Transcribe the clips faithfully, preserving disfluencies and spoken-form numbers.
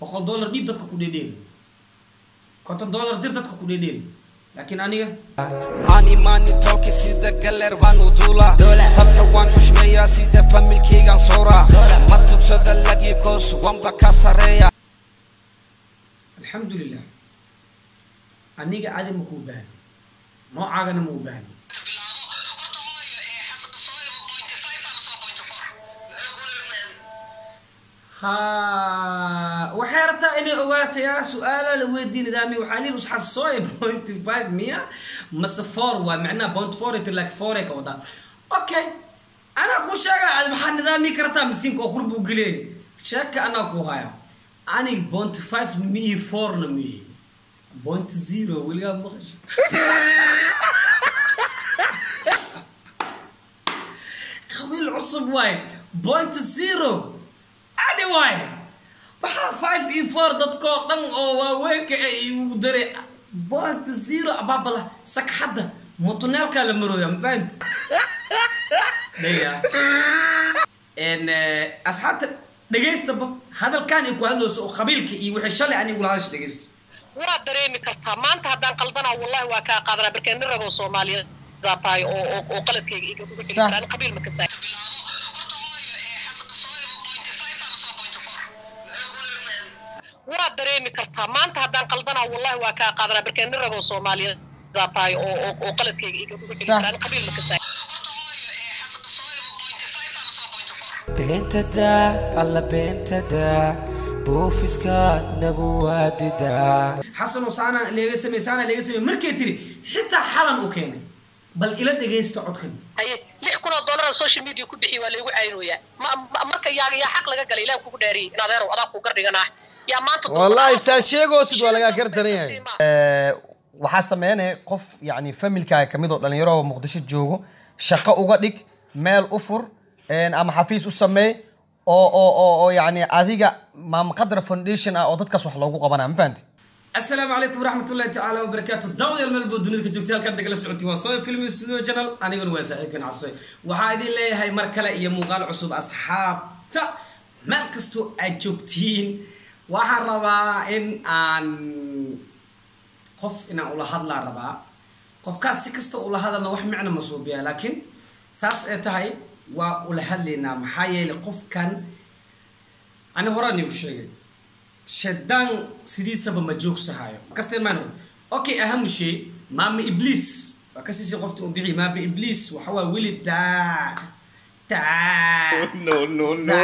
boqol dollar dhiib dadka ku dheedheel konton dollar dir dadka ku dheedheel laakiin aniga ani maani talki sida galer baan u duula dadka waan xushmeeyaa sida familkaygan soora ma tugsada lagi koos wamba ka sareeya alxamdulilah aniga adi ma kuu baahan noocaagana ma u baahan ها وحيرتا إني أوقات يا سؤال لودي نظامي وحالي وش حصوي بوينت فايف مية مس فور ومعنا بوينت فور يتلك فورك وضع أوكي أنا أكو شاكا على محل نظامي كرتا مسكين كو خرب وقلي شاكا أنا أكو هايا أنا بوينت فايف نمي فور نمي بوينت زيرو ولا مغش خويل عصب واي بوينت زيرو anyway waxa five e four dadko dhan oo waaweynka ay ugu daray point zero ababala sakxada motonelka la marooyo mafahant leeya en asxaabta dhageystaba hadalkan ay ku hadlooso oo qabiilka iyo wixii shalay ani ugu lahaash dhageyst waa dareemi kartaa maanta hadaan qaldana wallahi waa ka qaadana barkeen rago Soomaaliyeed taay oo oo qaladkayga iga ku dhigtaan qabiil ma ka saay waa dareemi kartaa maanta hadaan qaldana wallahi waa ka qaadana barkeen rago Soomaaliyeed taay oo oo qaladkayga iga ku dhigtaan qabiil ma ka saay bentada alla bentada boofiska nagu waadida xasan usana leega sameysana leega samey markay tiri xitaa xalan u keenay bal ila dhageysta codkan ay lix kun oo dollar social media ku bixi waa leegu caynooya marka yaaga yaa xaq laga galay ilaa kugu dhaariyay in adeero adaa ku gardhiganaa yaa maanta wallahi saa sheego sid waa laga gardanaya ee waxa sameeyay qof yaani familkaaga kamid oo dhalinyaro oo Muqdisho joogo shaqo uga dhig meel u fur een ama xafiis u sameey oo oo oo yaani adiga maam qadar foundation ah oo dadkaas wax loogu qabanaa ma fahanti السلام عليكم ورحمة الله تعالى وبركاته دعوة الملبو دنيا كجوتيال كان دقل السعودي وصوي فيلم استوديو جنرال أنا قول واسعي كان عصوي وحايدين لي هاي مركلة إيا مقال عصوب أصحاب تا مركزتو أجوبتين وحربا إن أن قف إن أولا هذا ربا قف كاس سكستو أولا هذا نوح معنا مصوبيا لكن ساس إتهاي وأولا هذلنا محايا لقف كان أنا هراني وشيء شدان سيدي سبب مجوك سهايو كاستين مانو اوكي اهم شيء مام ابليس كاسي سي قفت ابيعي ما بابليس وحوا ولد تا تا نو نو نو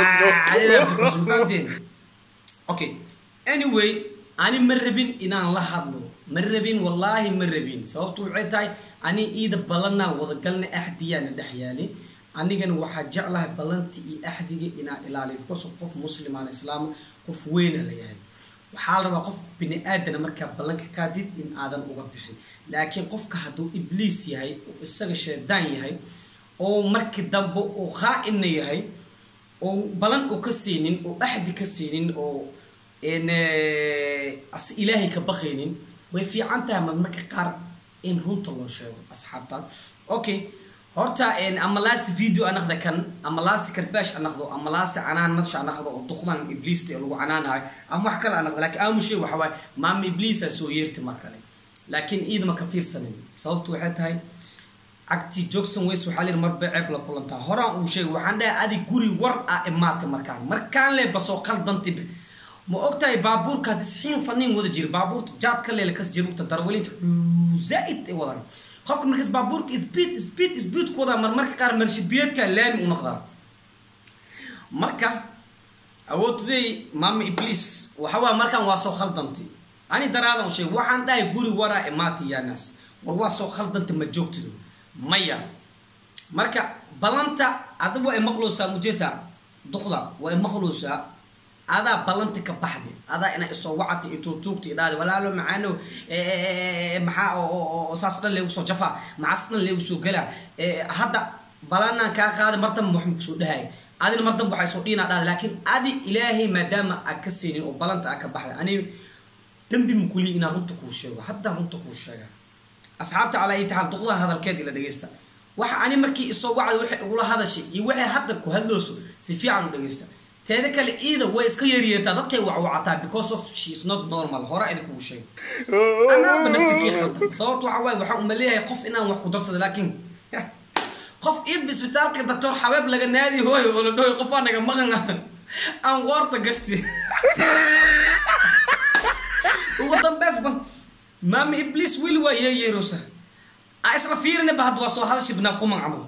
نو اوكي anyway اني مربين ان الله حضلو مربين والله مربين صوتو عيتاي اني ايد بلنا ودقلنا احديان دحيالي anigana waxa jeclahay balanti iyo axdiga ina ilaaliyo qof muslim aan islaam qof weyn la yahay waxa la rabaa qof bini aadan marka balanka qaadid in aadan uga bixin laakiin qofka haduu ibliis yahay oo isaga sheedaan yahay oo markii dambe oo qaa'in yahay oo balan oo ka siinin oo axdi ka siinin oo in as ilaahi ka baqaynin way fiican tahay marka qaar in runta loo sheego asxaabta okay horta in ama last video ana khada kan ama last karbash ana khado ama last anaan nadsha ana khado oo duqdan ibliis tii lagu canaanahay ama wax kale ana khado laakiin aamu shay waxa way maam ibliis soo yeerti markale laakiin iid ma ka fiirsanin sababtu waxay tahay agti Jackson West waxa leer marba ceeb la kulanta hora uu sheeg waxaan dhahay adi guri war ah imaata markaan markaan le basoo qaldanti ma ogtahay baabuurka disxiin fanin wada jir baabuurta jaadka leela kas jirugta darwelinta zaid ay wadaan qofka markaas baabuurka speed speed speed kooda mar marka qaar marshibiyeedka laami u noqdaa marka awoodtay maam iblis waxa waa markaan waa soo khaldanti ani daraadan shay waxaan dhahay guri wara imaati yaanas war waa soo khaldanti ma joogtido maya marka balanta adaba ay maqluusa mujeta duqda waa maqluusa ada balanta ka baxday ada ina soo wacati iyo tuugti dhaad walaalo macaano ee maxaa oo saasdan leeyo soo jafa maasdan leeyo soo gala hadda balana ka qaad martan muxuu soo dhahay adina martan waxay soo dhiina dhaad laakiin adi ilaahi maadaama akasinin oo balanta ka baxday ani dambi mukuli ina runta ku sheego hadda runta ku sheega asxaabta ala ay taxal duqda hadalkeed ila dhageysta waxa ani markii soo wacday waxa ugu la hadashay iyo waxa hadda ku hadlooso si fiican u dhageysta teeda kale iida way iska yaryeertaa dadkay wacwacataa because of she is not normal hore idinku sheeg ana banaftikii khaldan sababtu waxa waay waxa uma leeyahay qof inaan wax ku darsado laakiin qof iid bisbitaalka doctor xabeeb laga naadi hooyo oo la dhooy qof anaga maqan aan qorta gasti ugu dambeys ban maami iblis wili waa yeeyeerosa isla fiirina bahad waa soo hadashay bina quman camal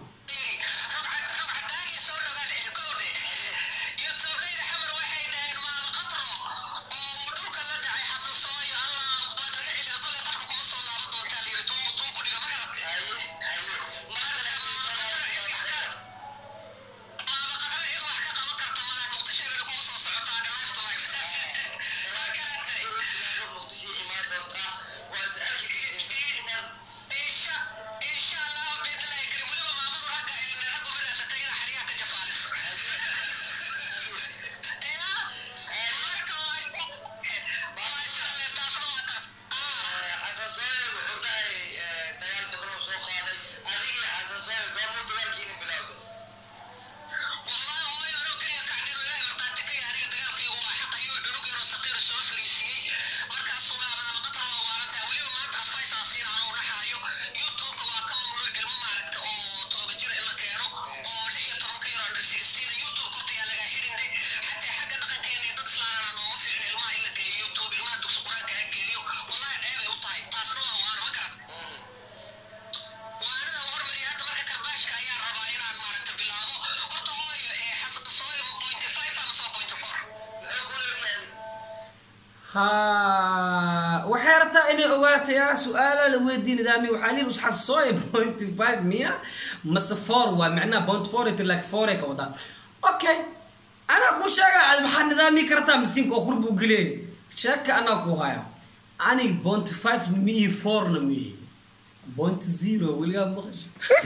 ها وحيرتا اني اوقات يا سؤال لويدي نظامي وحالي بس حصوي بوينت فايف مية مس فور ومعناه بوينت فور يطلع فورك وضع اوكي انا كو شاقا على محل نظامي كرتا مسكين كو خربو قلي شاكا انا كو هايا اني بوينت فايف نمي فور نمي بوينت زيرو ولا مغش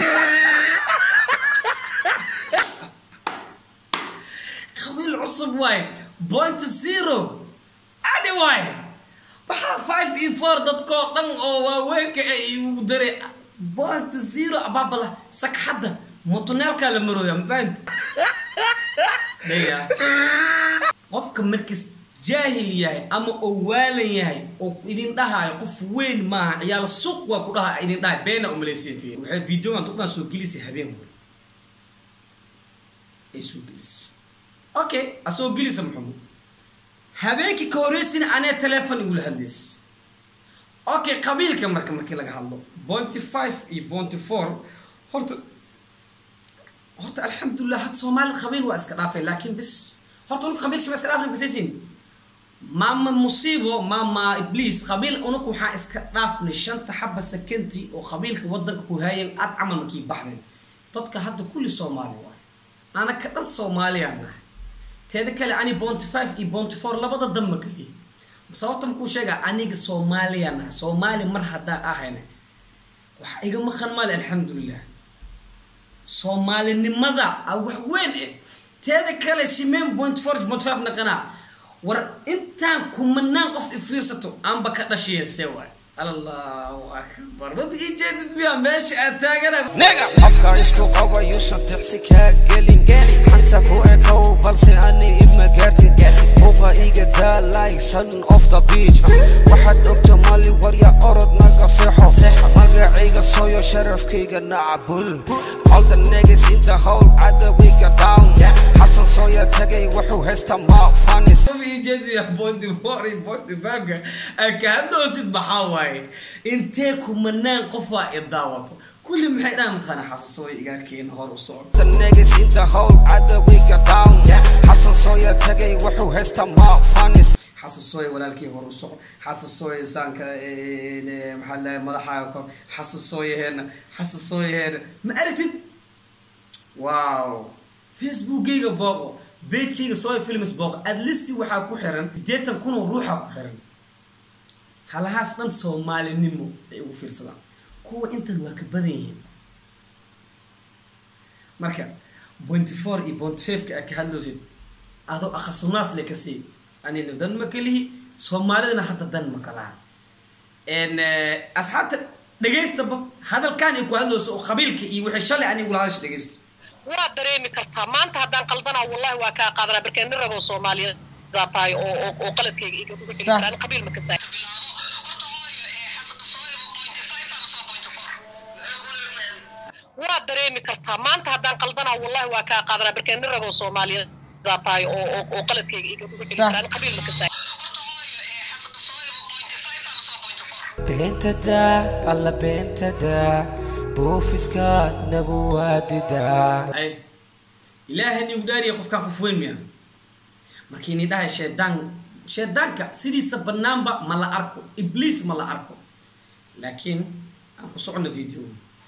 خبيل عصب واي بوينت زيرو anyway waxa five e four dadko dhan oo waaweynka ay u daray point zero ababala sakxada motonelka la marooyo mafahant deeya qofka markis jaahil yahay ama oo waalan yahay oo idin dhahayo qof weyn ma ciyaal suuq waa ku dhaha idin dhahay beena umaleyseen fiir waxa video aan dadkan soo gelisay habeen ay soo gelisay okay asoo gelisay maxamed habeenki kooreysin ana telefoon igu hadlis okay qabiilka marka markii laga hadlo point five iyo point four horta horta alxamdulillah had Soomaali qabiil waa iska dhaafay laakiin bis horta uu qabiil shaba iska dhaafay bisaysin mama musiibo mama iblis qabiil unuku waxa iska dhaafnay shanta xabba sakanti oo qabiilka wadanka ku haayeen ad camal markii baxdeen dadka hadda kulli Soomaali waa ana ka dhan Soomaaliyaana teeda kale ani point five iyo point four labada damba kali sababtan ku sheega aniga Soomaaliyana Soomaali mar hada ahayna waxa iga maqan maal alxamdulillah Soomaalinimada wax weyn eh teeda kale simeen point four point five naqana war intaan kumanaan qof ifiirsato amba ka dhashay seeway Allahu akbar rabbi jeedid biya meesha ataagana nega afka isku qaba yuusan tixsika gelin gelin hanta ku eekow balse ani ibma gaartid buqa iga taa like son of the beach waxaad ogta mali warya orod naga seexo magacayga sooyo sharafkayga nacbul all the niggas in the whole other we got down حسن صويا تجي وحو هستا ما فانس rabbi jeedid ya bondi four bondi baga akaado sid baxaway intee kumanaan qof waa idaawato كل ما حدا متخانق حساسوي إيجار كين هور وصور. النجس إنت هول عدا ويجا داون. حساسوي تجي وحو هستا ما فانس. حساسوي ولا الكي هور وصور. حساسوي سانك محل مضحاكم. حساسوي هنا حساسوي هنا ما أردت. واو. فيسبوك جيجا باقو. بيت كيجا صوي فيلمس باقو. أدلستي وحاكو حرن. ديتا كونوا روحاكو حرن. هلا هاستن سومالي نمو. أيوة في الصلاة. كو انت الواكبدين marka point four iyo point five ka ka hadloosid ado akhasunaas le kasi ani nidan makalihi Soomaalidana hadda dan makala en asxaabta dhageysta hadalkan ay ku hadlooso qabiilka iyo wixii shalay ani ula hadashay dhageysta waa dareemi kartaa maanta haddaan qaldana wallahi waa kaa qaadanaa barkeen ragoo Soomaaliyeed tahay oo oo qaladkayga iga ugu xilkaan qabiil ma ka saay waa dareemi kartaa maanta haddaan qaldana wallahi waa kaa qaadanaa barkeen ragoo Soomaaliyeed tahay oo oo qaladkayga iga ugu xilkaan qabiil ma ka saay بنتدا الله بنتدا بوفسكا نبواددا ay ilaahay ni udaariyo qofka ku fuweyn miya markii ni dhahay sheedan sheedanka sidiisa banaanba ma la arko iblis ma la arko laakiin aan ku socno video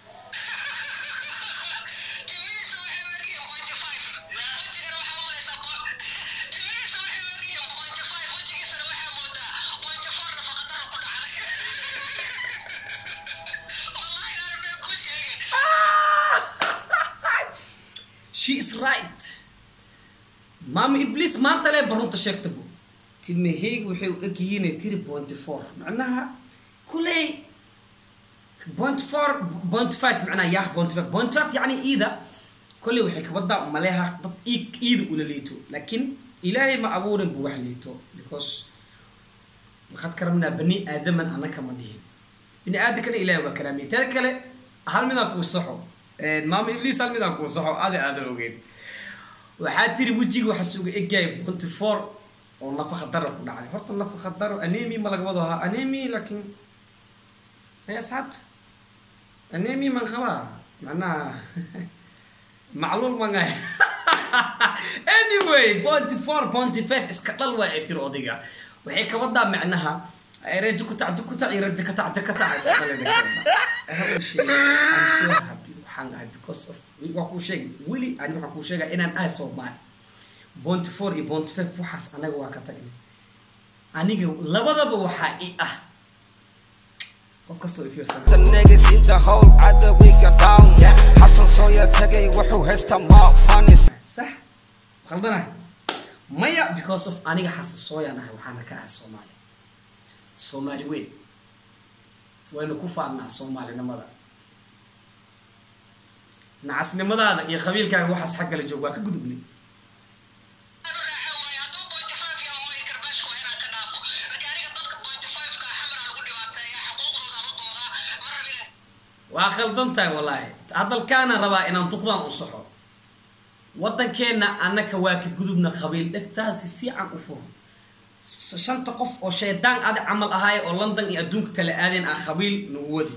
she is right mama iblis maanta le barunta sheegtabo timaheyg waxay u egyihiin three point four macnaha kulay point four point five macnaha yah point five point five yani ida kulay waxay ka wada maleha dad ida una leeto laakiin ilaahay ma abuurin buu wax leeto because waxad karamna bani aadaman anaka ma dhihin bani aadamkana ilaahay waa karaamiyay taa kale hal mid aan ku saxo ee mama iblis hal mid aan ku saxo aad aad ogeyn waxaa tiri wajiga waxa suuga egay point four oo nafaqa daro ku dhacay horta nafaqa daro anemi ma laga wado anemi laakiin ay saad anemi man qaba macnaha macluul ma ngay anyway point four point five iska dal waa ay tiri odiga waxay ka wadaa macnaha ay reejo ku tacdo ku tacay reejo ka tacdo ka tacay iska dal because of what ku sheeg wili aan waxa ku sheega inaan ahay Soomaali point four iyo point five waxaas anaga waa ka tagnay aniga labadaba waxa ii ah qof kasto i fiirsan the niggas in the whole other we got down hasan sooya tagay wuxuu heesta ma funny صح khaldana maya because of aniga hasan sooya nahay waxaan ka ahay Soomaali Soomaali weyn wayna ku faanaa Soomaali namada nacasnimadaada iyo qabiilkaaga waxaas xaq la joog waa ka gudubnay waa khaldantahay wallahi hadalkaana rabaa inaan duqdaan u saxo wadankeena annaka waa ka gudubna qabiil dhagtaa si fiican u furo shanta qof oo sheedaan aad amal ahaay oo London iyo adduunka kala aadeen ah qabiil nagu wadi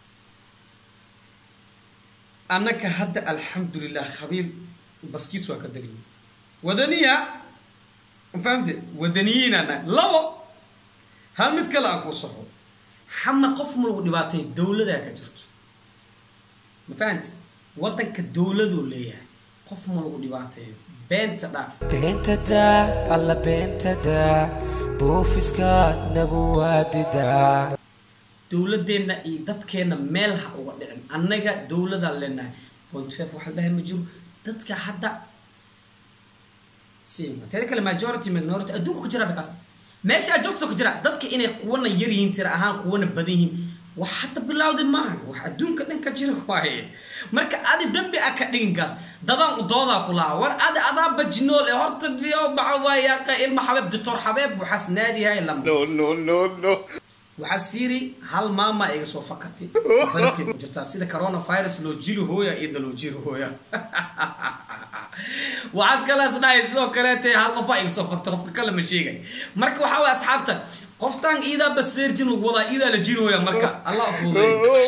أنك هذا الحمد لله خبير بس كيس وكذا ودنيا فهمت ودنيين أنا لو هل متكلم أكو صحو حنا قف من الدباتي الدولة ذاك جرت ما فهمت وطنك الدولة دولية قف من الدباتي بنت ضعف بنت دا الله بنت دا بوفسكا نبوادي دا dawladeena iyo dadkeena meel ha uga dhicin annaga dawladda leenahay point five waxa dhahay ma jiro dadka hadda siima taa kale majority minority adduunka ku jira bakaas meesha joogto ku jira dadka inay kuwana yar yihiin tira ahaan kuwana badan yihiin wax hadda bilowday maaha wax adduunka dhan ka jira waaye marka aad dambi ah ka dhiginkaas dadan u dooda kula war aad adaa bajnool ee horta iyo bacwaaya ka ilma xabeeb doctor xabeeb waxas naadihay lam No, no, no, no. وحسيري هل ماما إيه سو فكرتي بلكي وجدت سيدا كورونا فيروس لو جيرو هويا إذا لو جيرو هويا وعاز كلا سناي سو كلاتي هل قفا إيه سو فكرت قف كلام شيء مركب وحاول أصحابته قفتان إذا بسيرجن ووضع إذا لجيرو هويا مركب الله أفوزي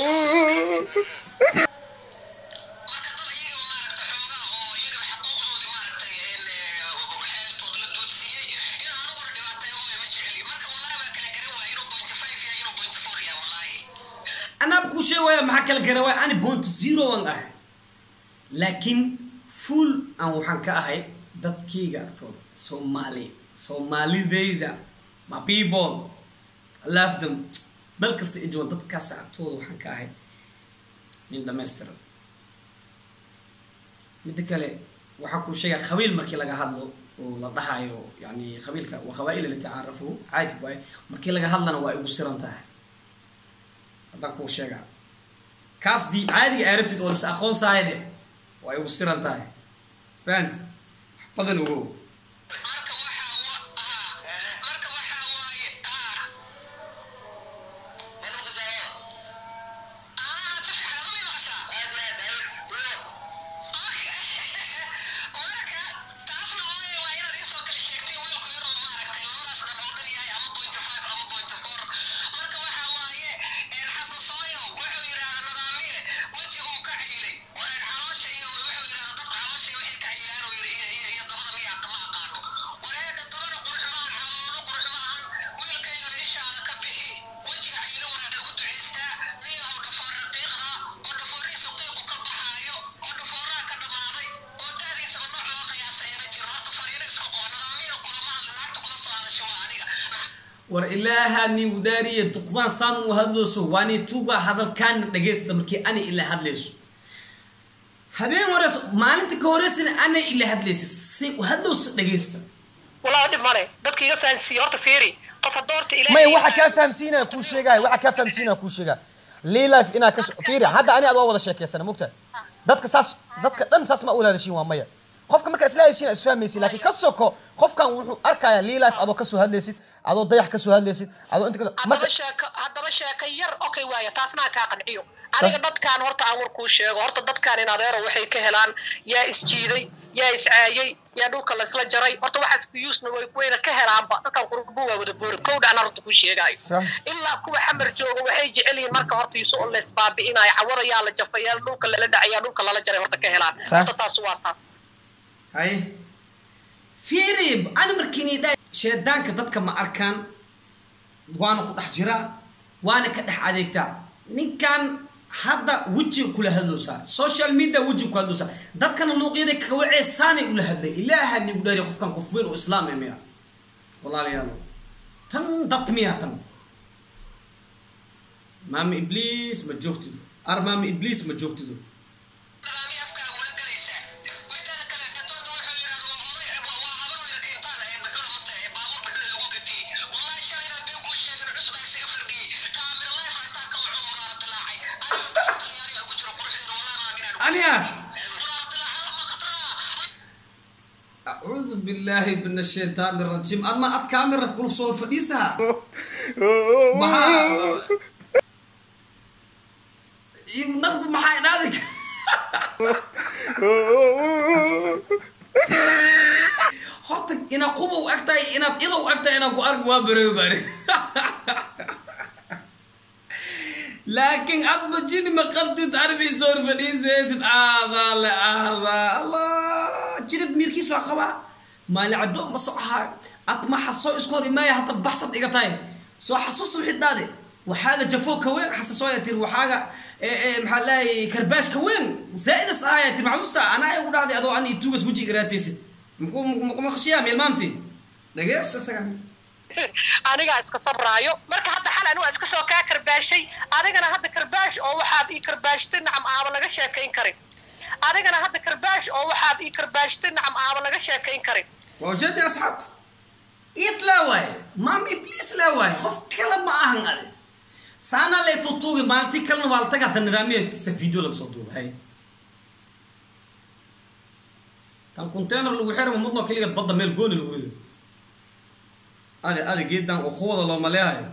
أنا بقول شيء ويا محك الجروي أنا بونت زيرو وان لكن فول أو حنك أهي دت كيجا تود Somali Somali ذيدا ما people love them ملك استيجوا دت كاسع تود وحنك أهي من دمستر مدكله وحكوا شيء خويل مركي لقى هذلو ولا ضحايو يعني خويل وخوائل اللي تعرفوا عادي واي مركي لقى هذلنا واي وسرنته هذا كل شيء كاس دي عادي عرفت تقول أخون سايده way u siran tahay fahant badan ugu war ilaaha ni wadaariye duqdaan saan u hadlooso waani tuuba hadal kaan dhageysta markii ani ila hadleyso habeen warees maalinta ka horeysana ana ila hadleyso si u hadlooso dhageysta walaa dib male dadka iga fahansiyo horta fiiri qof doorta ilaahay may waxa ka fahamsiina ku sheegay waxa ka fahamsiina ku sheegay lii life ina ka fiiri hadda ani aad wada sheekeysana mugta dadka saas dadka dhan saas ma u wadaashin waa maya qofka marka isla heshiin isfahmaysi laakiin ka soko qofkan wuxuu arkaya lii life adoo ka soo hadleysid adoo dayax ka soo hadleysid adoo inta marka sheeka hadaba sheeka yar okay waaya taasna ka qanciyo aniga dadkan horta aan war ku sheego horta dadkan in adeero waxay ka helaan yaa isjiiday yaa iscaayay yaa dhulka la isla jaray horta waxaas ku yuusna way wayna ka helaanba dadkan qurbu waa wada boor kow dhacna horta ku sheegayo ilaa kuwa xamar jooga waxay jecel yihiin marka horta yuusu oo lees baabi'inay cawada yaa la jafayaa dhulka la dhacaya dhulka la jaray horta ka helaan horta taas waa taas hay fiirib ana markini dhay sheedaanka dadka ma arkaan waana ku dhex jira waana ka dhex adeegtaa ninkan hadda waji kula hadloosa social media waji ku hadloosa dadkana luuqyada ka waceesaanay ula hadlay ilaaha ni gudari qofkan qof weyn oo islaam ah miya wallahi yaalo tan dad miya tan maam iblis ma joogtido ar maam iblis ma joogtido أعوذ بالله من الشيطان الرجيم أما أتكامل كل صور فديسها محا نخب محا ذلك حطك إنا قوة وأكتاي إنا إذا وأكتاي إنا قارب وابريو باري لكن أبو جيني ما قلت تعرفي صور فديسة هذا لا هذا الله جرب ميركيس وعقبة ما لعدو ما صحها أطمع حصو إسكوري ما يهطب بحصد إيقاتاي سو حصوص الحد هذا وحاجة جفوه كوين حسسوه يتير وحاجة محلاي كرباش كوين زائد صحايا يتير معزوستا أنا أقول هذا أدو أني توقس وجي قراتيسي مقوم خشيها ميل مامتي لقيت شو سكن aniga iska sabraayo marka hadda xal anu iska soo ka karbaashay adigana hadda karbaash oo waxaad ii karbaashtay nacam aaba laga sheekayn karin adigana hadda karbaash oo waxaad ii karbaashtay nacam aaba laga sheekayn karin wajadi asxabt itla way mami please la way qof kala ma ahan adi saana le tutugi maalti kalna wal taga tan nidaamiyada sa video laga soo duubay hay tan container lagu xirmo muddo kaliya badda meel gooni lagu rido هذا هذا جدا وخوض لو ملاهي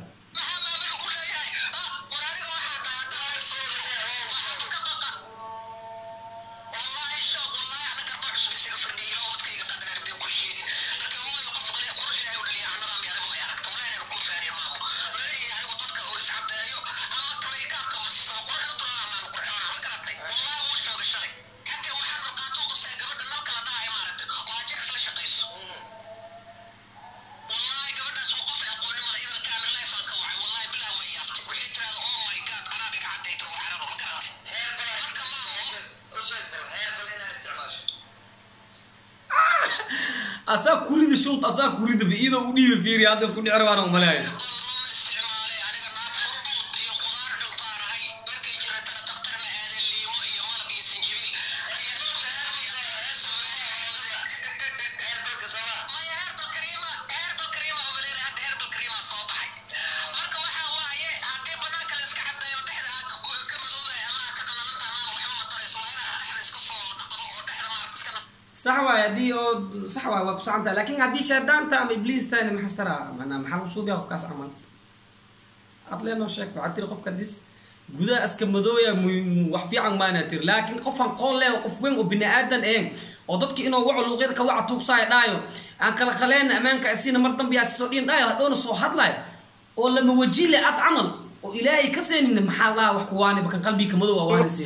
أسا كوريد شوط أسا كوريد بإيده ودي بفيري هذا يسكون يعرفانه ملاهي صح واي دي او صح واي وبصعنتا لكن هدي شهدانتا ام ابليس تاني ما حسترا انا محل شو بياخذ كاس عمل اطلعنا شك وعدتي قف كديس غدا اسك مدويا wax fiican maana tir laakiin qofan qool leh qof weyn oo bini aadan ee oo dadkii inuu waco luqyada ka waca tuugsaay dhaayo aan kala khaleen amaanka asina mar dambe yaa soo dhin dhaayo hadhoona soo hadlay oo lama wajile ad amal oo ilaahay ka seenin maxaa la wax ku waani bakan qalbiga madow waana sii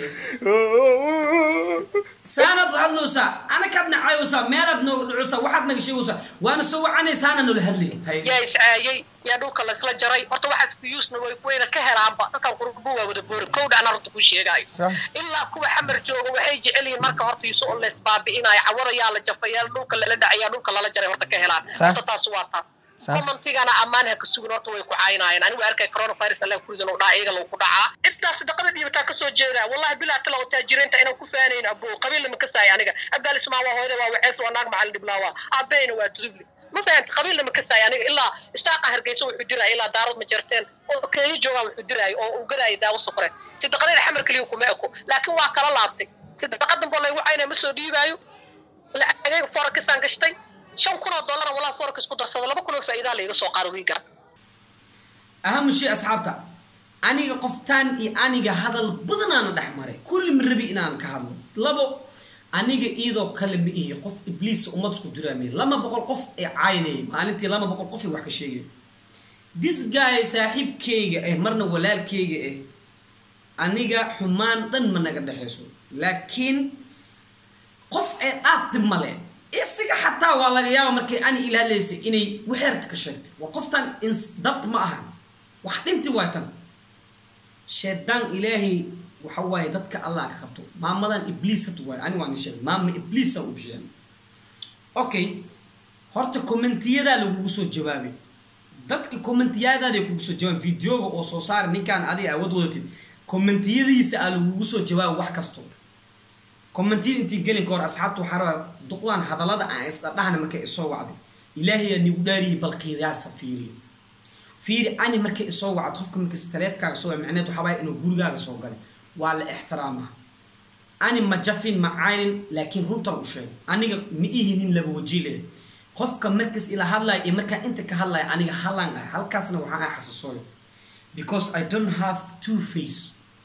sanad hadloosa ana kadna cayusa meelad noo dhuusa waxad naga sheegaysa waana soo wacanay saana noo hadlay yaa isaayay yaa dhulka la isla jaray horta waxaas ku yuusna way ku weena ka helaanba dadkan qurbu waa wada boor kowdha ana runta ku sheegayo ilaa kuwa xamar jooga waxay jecel yihiin marka horta yuusu oo lees baabi'inay cawada yaa la jafayaa dhulka la dhacaya dhulka la jaray horta ka helaan horta taas waa taas commentigana amaan ha ka sugan horta way ku caayinayaan anigu arkay coronavirus la kuridan oo dhaayiga lagu ku dhacaa inta sadaqada dhiibta ka soo jeeda wallahi bilaa tala oo taajiriinta inaan ku faanayna abo qabiil ma ka saay aniga abdal ismaa waa hooyada waa wacees waa naag macal dhiblaawa abeena waa tudubli ما فهمت قبيل لما كسا يعني إلا استاقة هرقيسو وحديرها إلا دارود مجرتين أو كي جوا وحديرها أو وقراي داو الصفرين سيدا قليل حمر كليوكو ماكو لكن واقع الله عبتي سيدا قدم بالله وعينا مسو ديبايو لا أجيب فورك سان كشتي شن كنا دولار ولا فورك سكو درسد لما كنا فايدة لي رسو قارو ويقرا أهم شيء أصحابتا أنيغا قفتان إي أنيغا هذا البضنان دحماري كل من ربي إنان كهذا لابو aniga iido kale ma ihi qof iblis umad isku diraamay lama boqol qof ee caynay maalintii lama boqol qof wax ka sheegay this guy saaxiibkeyga ee marna walaalkeyga ee aniga xumaan dhan ma naga dhaxayso laakiin qof ee dhaafti male isiga xataa waa laga yaabaa markay ani ilaaleysa inay wixirta ka sheegtay waa qoftan in dad ma aha wax dhinti waatan sheedan ilaahi وحواي دتك الله كقبته ما مدن إبليس توي أنا واني شيء ما من إبليس أو بشيء أوكي هرت كومنتيه ده لو بوسو جوابي دتك كومنتيه ده لو بوسو جواب فيديو أو صار نكان عادي أود ودتي كومنتيه دي يسأل بوسو جواب واحد كستو كومنتيه أنتي قلنا كور أصحابته حرا دقوان هذا لا ده عايز ده أنا مكان الصو عادي إلهي أني وداري بالقيادة سفيري فيري أنا مكان الصو عاد خوفكم مكان ستلاف كعصو معناته حباي إنه جورجا الصو قال وعلى احترامه أنا ما جفين معاين لكن رنت وشيء أنا مئيه نين لبوجيله خوفك مركز إلى هلا إمريكا أنت كهلا أنا هلا هل كاسنا وحنا حساسوي because I don't have two face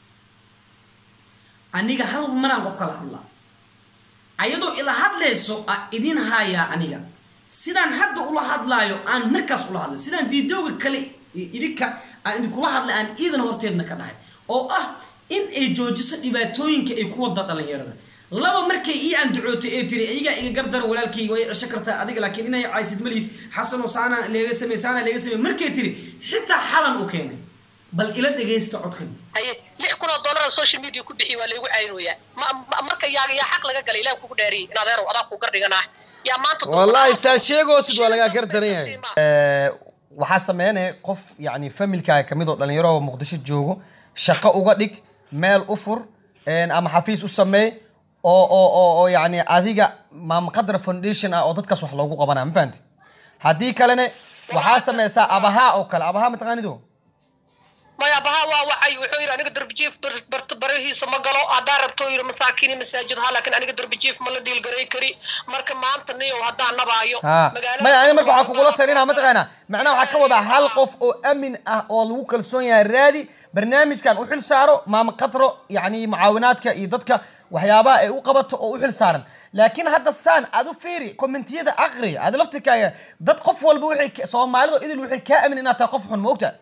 أنا هل مرة خوفك هلا أيضا إلى هلا سو إدين هايا أنا سيدان هذا الله هذا يو أن مركز الله هذا سيدان فيديو كله إذا أن كل هذا أن إذا نورتينا كده أو أه in ay joojiso dhibaatooyinka ay ku wada dhalinyarada laba markay ii aan ducootay ee tiri iyaga iga gardar walaalkii way shakarta adiga laakiin inay caysid malid xasan oo saana leega sameysana leega samey markay tiri xitaa xalan u keenay bal ila dhageysta codkan ay lix kun oo dollar social media ku bixi waa leegu caynooyaa marka yaaga yaa xaq laga galay ilaa kugu dhaariyay in adeero adaa ku gardhiganaa yaa maanta wallahi saa sheego sid waa laga gardanaya ee waxa sameeyay qof yaani familkaaga kamid oo dhalinyaro oo Muqdisho joogo shaqo uga dhig meel u fur een ama xafiis u sameey oo oo oo yaani adiga maam qadar foundation ah oo dadkaas wax loogu qabanaa ma fahanti hadii kalena waxa sameeysaa abaha oo kale abaha ma taqaanido ما يبها وعي وحير أنا قدر بجيف برت بريه سمجلو أدار بتوير مساكين مساجد ها لكن أنا قدر بجيف مال ديل جري كري مركب ما أنت نيو هذا أنا بايو ما أنا مركب حكوا قلت سرينا ما تغنى معناه حكوا ده هالقف أو أمن أو الوكل سونيا الرادي برنامج كان وحل سعره ما مقطره يعني معاونات كإيدتك وحيابا وقبض وحل سعرا لكن هذا السان هذا فيري كومنتي هذا أغري هذا لفتك يا ضد قف والبوحي صار معلق إذا الوحي كائن إنها تقفهم موقته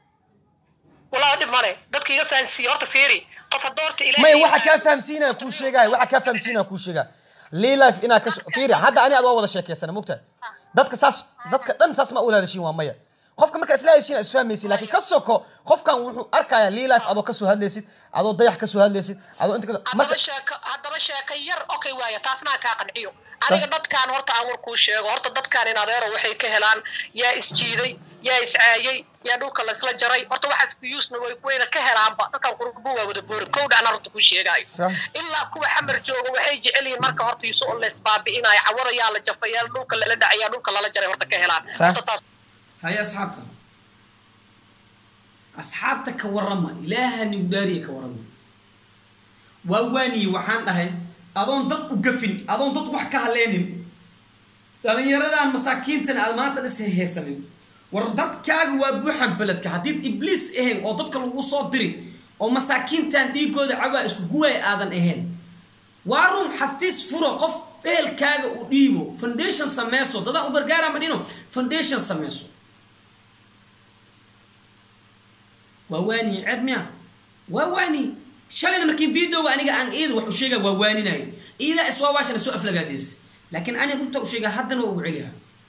والله أدب مالي ضدك يفهم سيارة فيري قف الدورت إلى ما يوحى كان فهم سينا كل شيء جاي وحى كان فهم سينا كل شيء جاي ليه لايف إنا كش فيري هذا أنا أدور هذا الشيء كيسنا موقته ضدك ساس ضدك لم ساس ما أقول هذا الشيء وامية قفك مركز لا يشين أسفهم ميسي لكن كسوكو قفك أركا ليه لايف أدو كسو هذا ليسيد أدو ضيح كسو هذا ليسيد أدو أنت كسو هذا بشاك هذا بشاك ير أوكي ويا تاسنا كاقن عيو أنا ضد كان هرت أمر كوشة هرت ضد كان نادر وحي كهلان يا إسجيري يا إسعاي يا دوك الله سلا جري هرت واحد فيوس نوي كوين كهلان بقى كان قربوا ودبور كود أنا هرت كوشة جاي إلا كوا حمر جوج وحي جعلي مركا هرت يسوق الله سباب إنا يعور يا الله جفيا دوك الله لدع يا دوك الله جري هرت كهلان هيا أصحابتك أصحابتك ورما إلها نوداري كورما وواني وحان هاي أظن ضد وقفين أظن ضد وحكاها لينين لأن يردان مساكين تن ألمانت نسه هيسنين وردت كاغ وابوحن بلدك حديد إبليس إهن أو ضدك الوصول دري أو مساكين تن دي قود عبا اسكو قوي آذن إهن وارون حفيز فرو قف بيل كاغ وديبو فنديشن سميسو ضد أبرقارا مدينو فنديشن سميسو وواني عبميا وواني شالنا مكين فيديو وأنا عن إيد وحشيجا وواني ناي إذا أسوا واشنا سوء فلقاديس لكن أنا كنت أشيجا حدا وأوعليها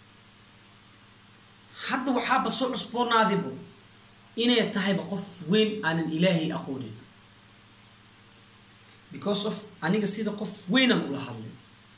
حدا وحاب الصوت أسبوع ناذبه إنا يتهي بقف وين عن الإلهي أخوني because of أنا قصيدة قف وين أقول حالي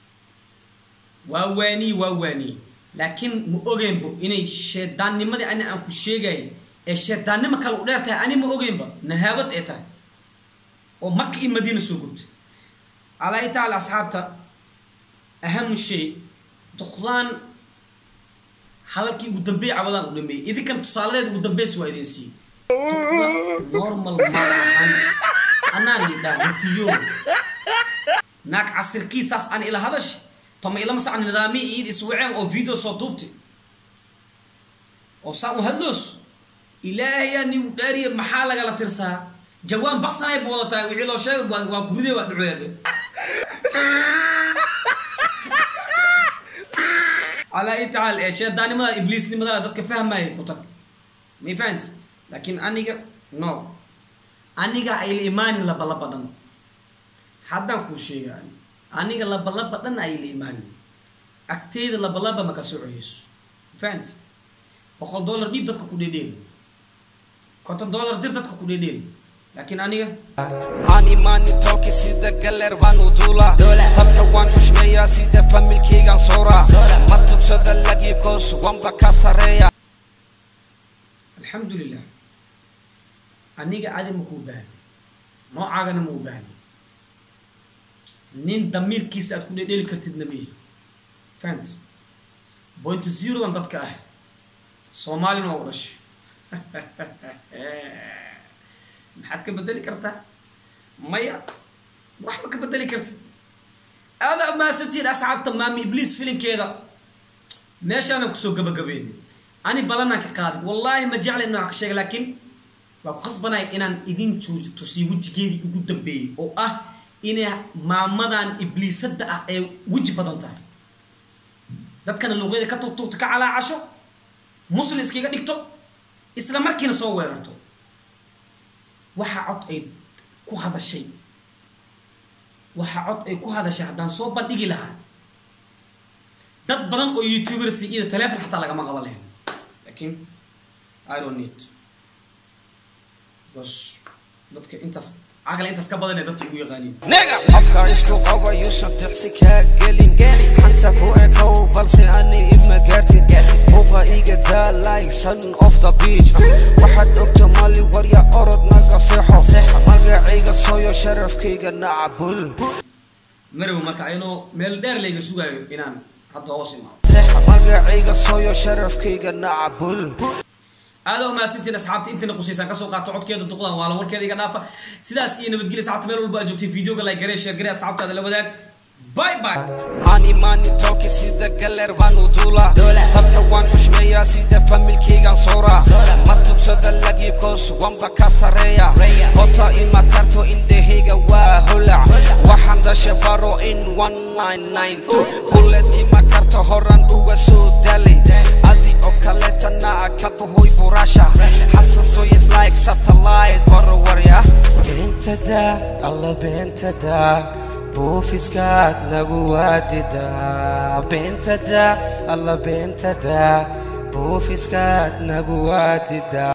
وواني وواني لكن مؤجم بو إنا الشيطان نمدي أنا أكو شيجاي الشيطان نما كانوا قدرتها أنا مؤجم بو نهابت إتاي ومكة المدينة سوقت على إيه تعالى أصحابته أهم شيء دخلان حلقي قدامي عبادان قدامي إذا كان تصالح قدامي سوى إدنسي نورمال مالحان أنا اللي ده في يوم ناك عصير كيساس أنا إلى هذا الشيء طم إلى مثلا عن نظامي إيد إسوعين أو فيديو صوتوبتي أو سامو هدلوس إلهي أني وداري محالة على ترسها جوان بخصنا يبغى تاوي لو شيء وقولي وقولي على أي تعال إيش داني ما إبليس لي ما ذاتك فهم ما يكوتك ما فهمت لكن أنا جا نو أنا جا أي الإيمان لا بلا بدن حدا كل شيء يعني أنا جا لا بلا بدن أي الإيمان أكتيد لا بلا بما كسوعيس فهمت بقول دولار دي بدك كودين كنت دولار دي بدك كودين لكن أنا أني ماني توكي سيدا قلر بانو دولا تبقى وان حشمية سيدا فميل كيغان صورة ما تبسد اللقي كوس وانبا كاسرية الحمد لله أنيقا عادي مكوبان ما عاقنا موبان نين دمير كيس أتكون ديلي كرتد نبيه فهمت بوينت زيرو وان دادك أه صومالي نورش محد كبدلي كرتا ميا واحد كبدلي كرتت هذا ما ستين أصعب تمامي إبليس فيلم كذا ماشي أنا كسو قبل قبيني أنا بلنا كقاضي والله ما جعل إنه عكشة لكن وخصبنا إن إذن تسي وجه كذي قدام بي أو أه إن ما مدان إبليس ده وجه بدن تاني ده كان اللغة ده كتو تك على عشو مسلم إسكي قد يكتب إسلام ما كنا صورته waxa cod ay ku hadashay waxa cod ay ku hadashay hadan soo bandhigi lahaa dad badan oo youtubers iyo telefoon xataa laga ma qaban lahayn laakiin I don't need bas dadka intaas aqal intaas ka badan ee dadka ugu yaqaaniin nega afka isku qaba yuusan tixsi ka gelin xanta ku eekow balse ani ibma gaartid buuqa iga daa like son of the beach waxaad ogta mali warya orod naga seexo magacayga sooyo sharafkayga nacabul marow marka ayno meel dheer leega sugayo inaan hadda hoos imaado magacayga sooyo sharafkayga nacabul هذا وما سنتين أصحابتي أنت نقصيسان كسو قاطع عد كذا تقولان ولا ور كذا يقنافة سداس إيه نبتقول أصحابتي ميلو الباقي جوتي فيديو قال لايك قريش قريش أصحابتي هذا اللي بدك باي باي أني ماني توكي سيدا قلر بانو دولا تبقى وان حشمية سيدا فميل كيغان صورة ما تبسد اللقي كوس وانبا كاسرية بطا إما كارتو إن دهيغا واهولع وحان دا شفارو إن one nine nine two بولت إما كارتو هوران أوه سودالي أدي أوكاليتا نا أكابو هوي براشا حسن سويس لايك ساتلايت برو وريا بنت دا الله بنت دا بوفيسكات نغواتي دا بنت دا الله بنت دا بوفيسكات نغواتي دا